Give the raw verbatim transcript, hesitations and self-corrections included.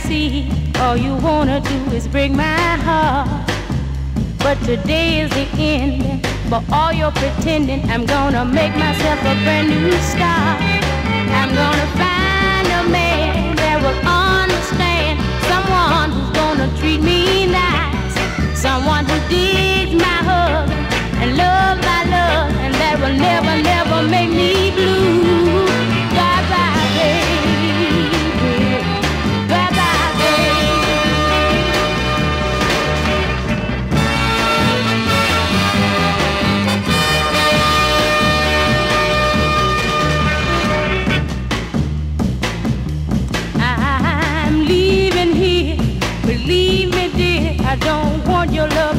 see all you wanna do is break my heart. But today is the end, for all your pretending. I'm gonna make myself a brand new start. I'm gonna find a man that will understand, someone who's gonna treat me nice, someone who digs my hug and love my love, and that will never, never make me blue. Bye-bye, baby. Bye-bye, baby. I'm leaving here, believe me dear, I don't want your love